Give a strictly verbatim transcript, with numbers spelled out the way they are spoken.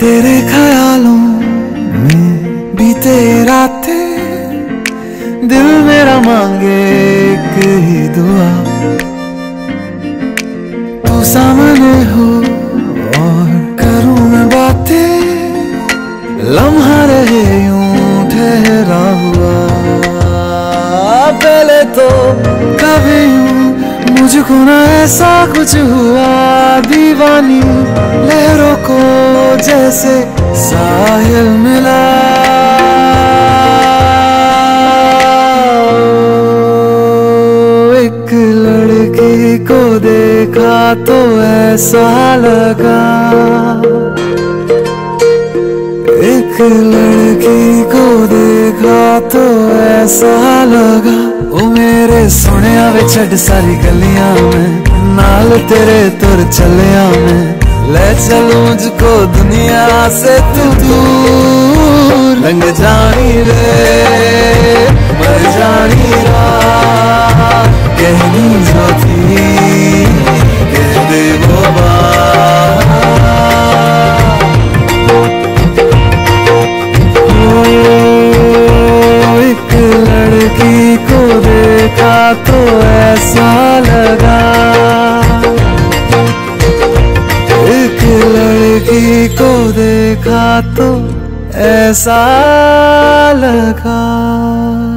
तेरे ख्यालों में बीते रातें, दिल मेरा मांगे एक ही दुआ, तू सामने हो और करूं मैं बातें, लम्हा रहे यूं ठहरा हुआ। पहले तो कभी यूं मुझको ना ऐसा कुछ हुआ, दीवानी लहरों को जैसे साहिल मिला। एक लड़की को देखा तो ऐसा लगा, एक लड़की को देखा तो ऐसा लगा, ओ मेरे सोनिया वे छड़ सारी गलियां में, नाल तेरे तुर चलिया में, ले चलूं मुझको दुनिया से तू दूर। रंग जानी रे मर जानी रात, कहनी जो थी कह दे वो बात। एक लड़की को देखा तो ऐसा लगा, एक लड़की को देखा तो ऐसा लगा।